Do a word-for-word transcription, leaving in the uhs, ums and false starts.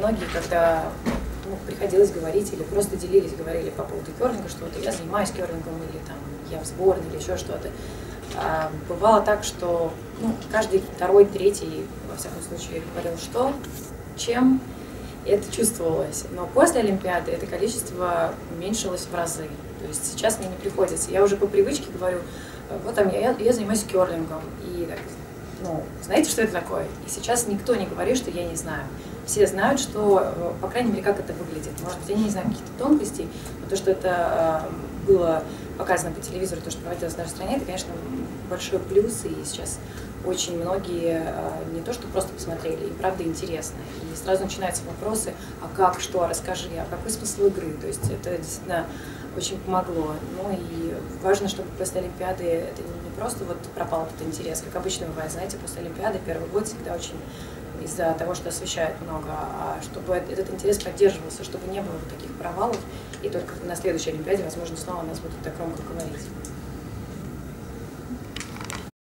многие, когда ну, приходилось говорить или просто делились, говорили по поводу керлинга, что вот я занимаюсь керлингом или там я в сборной или еще что-то. А бывало так, что ну, каждый второй, третий, во всяком случае, говорил, что, чем, и это чувствовалось. Но после Олимпиады это количество уменьшилось в разы. То есть сейчас мне не приходится. Я уже по привычке говорю, вот там я, я занимаюсь керлингом. И так, ну, знаете, что это такое? И сейчас никто не говорит, что я не знаю. Все знают, что, по крайней мере, как это выглядит. Может быть, я не знаю каких-то тонкостей, но то, что это было показано по телевизору, то, что проводилось в нашей стране, это, конечно, большой плюс. И сейчас очень многие не то, что просто посмотрели, им правда интересно. И сразу начинаются вопросы, а как, что, а расскажи, а какой смысл игры? То есть это действительно очень помогло. Ну и важно, чтобы после Олимпиады это не просто вот пропал этот интерес, как обычно бывает, знаете, после Олимпиады первый год всегда очень из-за того, что освещают много, а чтобы этот интерес поддерживался, чтобы не было вот таких провалов, и только на следующей Олимпиаде, возможно, снова нас будут так громко говорить.